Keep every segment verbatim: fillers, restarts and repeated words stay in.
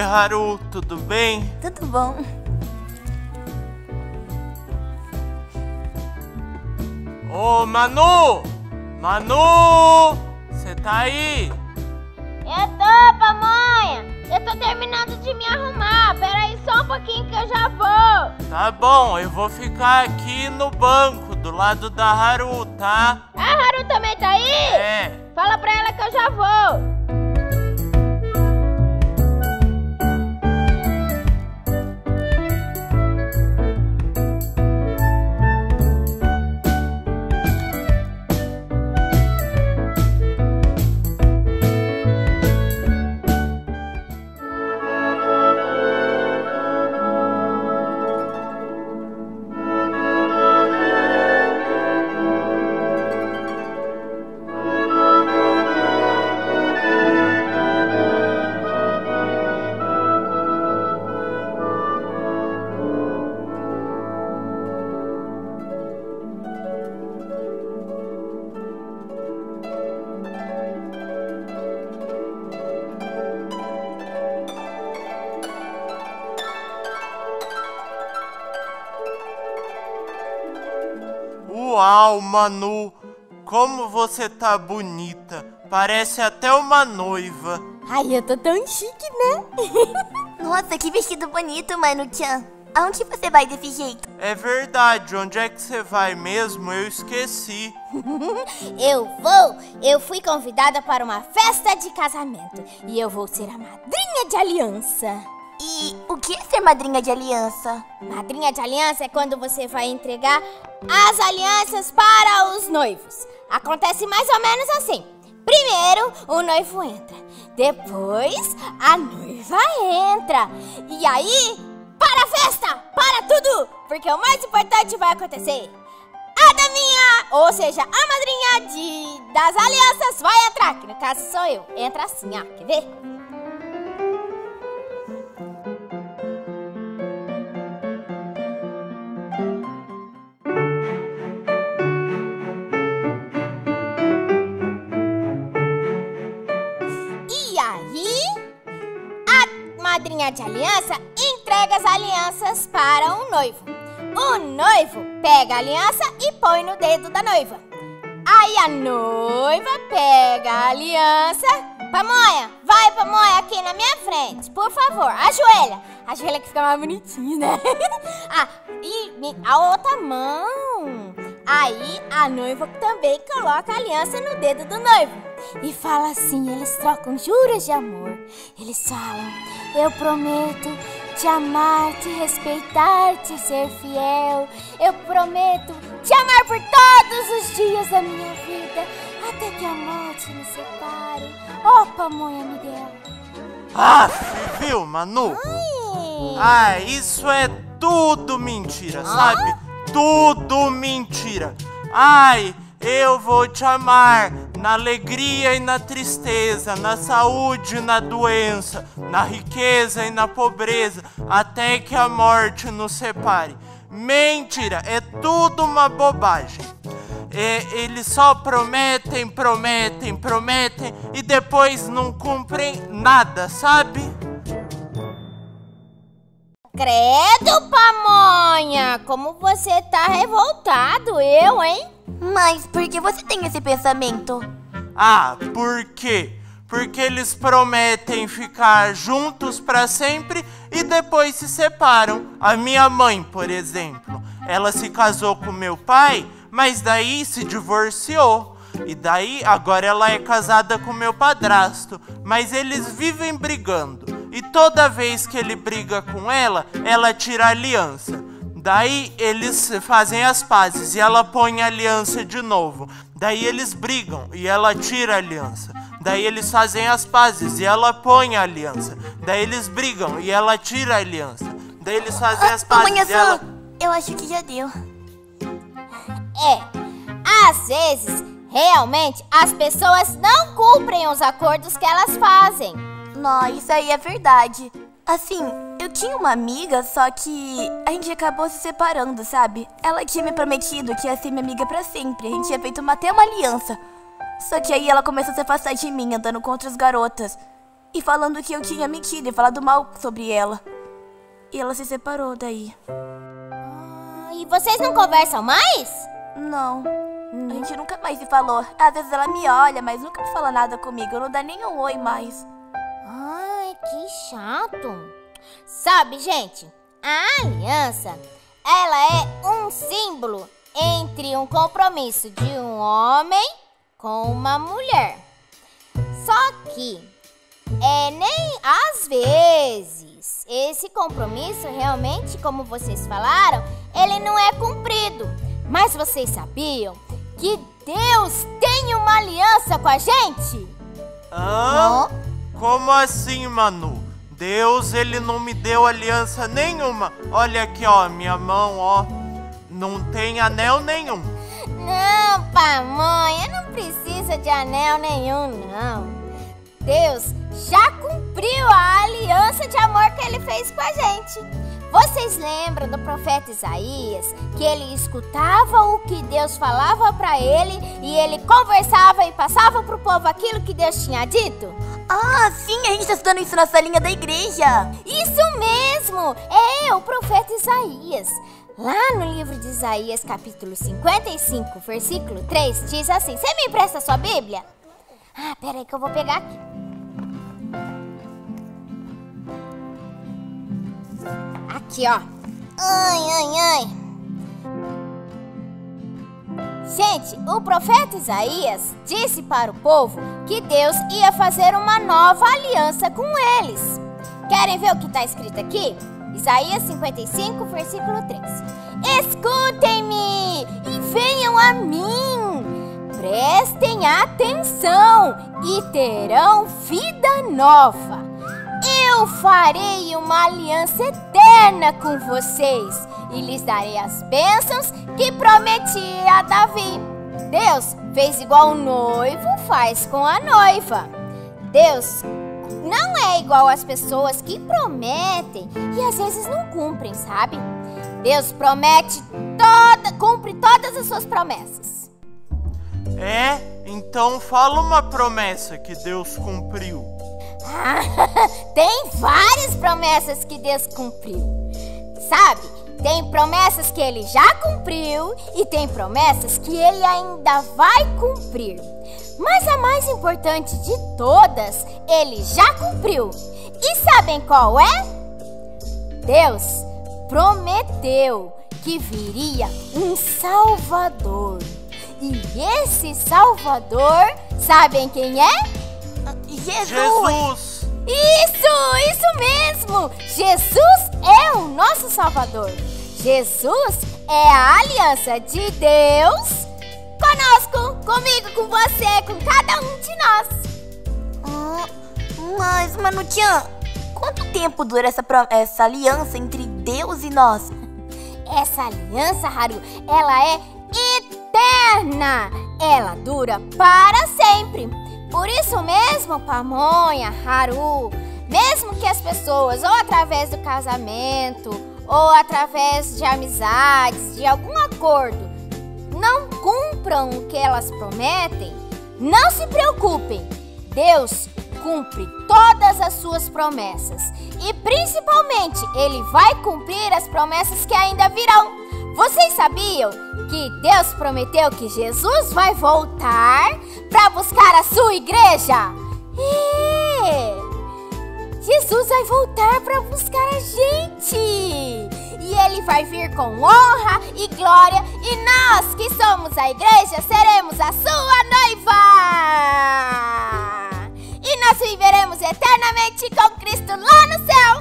Haru, tudo bem? Tudo bom. Ô, Manu! Manu! Você tá aí? Eu tô, pamonha! Eu tô terminando de me arrumar. Pera aí só um pouquinho que eu já vou. Tá bom, eu vou ficar aqui no banco, do lado da Haru, tá? A Haru também tá aí? É. Fala pra ela que eu já vou. Uau, Manu, como você tá bonita. Parece até uma noiva. Ai, eu tô tão chique, né? Nossa, que vestido bonito, Manu-chan. Aonde você vai desse jeito? É verdade, onde é que você vai mesmo? Eu esqueci. Eu vou! Eu fui convidada para uma festa de casamento. E eu vou ser a madrinha de aliança. E o que é ser madrinha de aliança? Madrinha de aliança é quando você vai entregar as alianças para os noivos. Acontece mais ou menos assim. Primeiro, o noivo entra. Depois, a noiva entra. E aí, para a festa! Para tudo! Porque o mais importante vai acontecer. A daminha, ou seja, a madrinha de, das alianças vai entrar. Que no caso sou eu. Entra assim, ó. Quer ver? Madrinha de aliança entrega as alianças para o noivo. O noivo pega a aliança e põe no dedo da noiva. Aí a noiva pega a aliança. Pamonha, vai, Pamonha, aqui na minha frente, por favor, ajoelha. Ajoelha que fica mais bonitinho, né? Ah, e a outra mão. Aí a noiva também coloca a aliança no dedo do noivo. E fala assim, eles trocam juras de amor. Eles falam: eu prometo te amar, te respeitar, te ser fiel. Eu prometo te amar por todos os dias da minha vida, até que a morte nos separe. Ó, pamonha Miguel. Ah, viu, Manu? Ai. Ah, isso é tudo mentira, sabe? Tudo mentira. Ai, eu vou te amar na alegria e na tristeza, na saúde e na doença, na riqueza e na pobreza, até que a morte nos separe. Mentira, é tudo uma bobagem. É, eles só prometem, prometem, prometem e depois não cumprem nada, sabe? Credo, pamonha, como você tá revoltado, eu, hein? Mas por que você tem esse pensamento? Ah, por quê? Porque eles prometem ficar juntos pra sempre e depois se separam. A minha mãe, por exemplo, ela se casou com meu pai, mas daí se divorciou. E daí agora ela é casada com meu padrasto, mas eles vivem brigando. E toda vez que ele briga com ela, ela tira a aliança. Daí eles fazem as pazes e ela põe a aliança de novo. Daí eles brigam e ela tira a aliança. Daí eles fazem as pazes e ela põe a aliança. Daí eles brigam e ela tira a aliança. Daí eles fazem as pazes e ela... Eu acho que já deu. É, às vezes, realmente, as pessoas não cumprem os acordos que elas fazem. Não, isso aí é verdade. Assim, eu tinha uma amiga, só que a gente acabou se separando, sabe? Ela tinha me prometido que ia ser minha amiga pra sempre. A gente tinha feito uma, até uma aliança. Só que aí ela começou a se afastar de mim, andando com outras garotas. e falando que eu tinha mentido e falado mal sobre ela. E ela se separou daí. Ah, e vocês não conversam mais? Não, a gente nunca mais se falou. Às vezes ela me olha, mas nunca fala nada comigo. Não dá nem um oi mais. Ai, que chato. Sabe, gente, a aliança, ela é um símbolo entre um compromisso de um homem com uma mulher. Só que, é, nem às vezes, esse compromisso realmente, como vocês falaram, ele não é cumprido. Mas vocês sabiam que Deus tem uma aliança com a gente? Ah, como assim, Manu? Deus, ele não me deu aliança nenhuma. Olha aqui, ó, minha mão, ó. Não tem anel nenhum. Não, pamonha, não precisa de anel nenhum, não. Deus já cumpriu a aliança de amor que ele fez com a gente. Vocês lembram do profeta Isaías, que ele escutava o que Deus falava para ele e ele conversava e passava pro povo aquilo que Deus tinha dito? Ah, sim, a gente tá estudando isso na salinha da igreja. Isso mesmo, é o profeta Isaías. Lá no livro de Isaías, capítulo cinquenta e cinco, versículo três, diz assim. Você me empresta a sua Bíblia? Ah, peraí que eu vou pegar aqui. Aqui, ó. Ai, ai, ai. Gente, o profeta Isaías disse para o povo que Deus ia fazer uma nova aliança com eles. Querem ver o que está escrito aqui? Isaías cinquenta e cinco, versículo três. Escutem-me e venham a mim. Prestem atenção e terão vida nova. Eu farei uma aliança eterna com vocês e lhes darei as bênçãos que prometi a Davi. Deus fez igual o noivo faz com a noiva. Deus não é igual às pessoas que prometem e às vezes não cumprem, sabe? Deus promete toda, cumpre todas as suas promessas. É? Então fala uma promessa que Deus cumpriu. Tem várias promessas que Deus cumpriu. Sabe? Tem promessas que ele já cumpriu e tem promessas que ele ainda vai cumprir. Mas a mais importante de todas, ele já cumpriu. E sabem qual é? Deus prometeu que viria um Salvador. E esse Salvador, sabem quem é? Jesus! Jesus! Isso, isso mesmo! Jesus é o nosso Salvador. Jesus é a aliança de Deus conosco, comigo, com você, com cada um de nós. Ah, mas, Manu-chan, quanto tempo dura essa, essa aliança entre Deus e nós? Essa aliança, Haru, ela é eterna. Ela dura para sempre. Por isso mesmo, Pamonha, Haru, mesmo que as pessoas, ou através do casamento, ou através de amizades, de algum acordo, não cumpram o que elas prometem, não se preocupem. Deus cumpre todas as suas promessas. E principalmente, Ele vai cumprir as promessas que ainda virão. Vocês sabiam que Deus prometeu que Jesus vai voltar para buscar a sua igreja? É! Jesus vai voltar para buscar a gente! E Ele vai vir com honra e glória, e nós que somos a igreja seremos a sua noiva! E nós viveremos eternamente com Cristo lá no céu!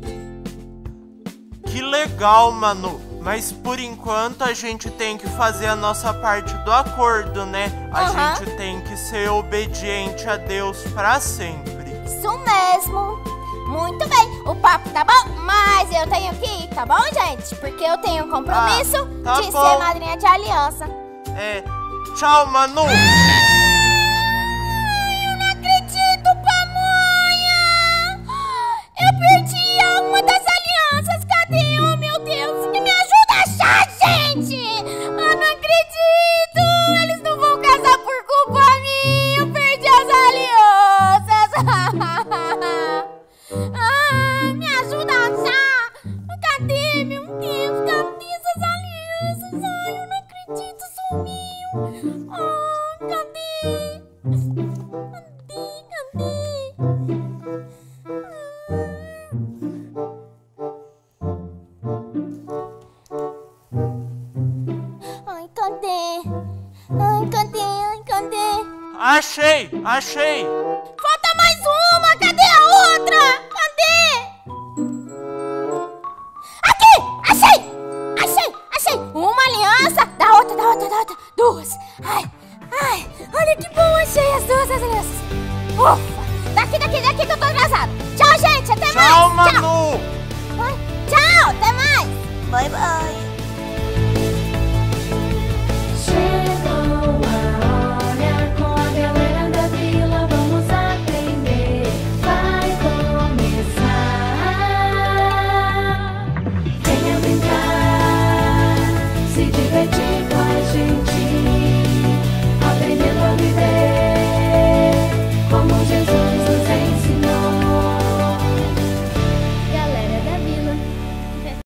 Que legal, Manu! Mas por enquanto a gente tem que fazer a nossa parte do acordo, né? A Uhum. gente tem que ser obediente a Deus pra sempre. Isso mesmo! Muito bem, o papo tá bom, mas eu tenho que ir, tá bom, gente? Porque eu tenho um compromisso Ah, tá de bom. ser madrinha de aliança. É, tchau, Manu! Eu não acredito, Pamonha! Eu perdi uma das alianças, cadê? Oh, meu Deus, me ajuda a achar, gente! Eu não acredito! Eles não vão casar por culpa minha! Eu perdi as alianças! Achei, achei. Falta mais uma, cadê a outra? Cadê? Aqui, achei, achei, achei. Uma aliança, da outra, da outra, da outra, duas. Ai, ai, olha que bom, achei as duas as alianças. Ufa, daqui, daqui, daqui que eu tô atrasado. Tchau, gente, até mais. Tchau, Manu. Tchau, tchau, até mais. Bye, bye.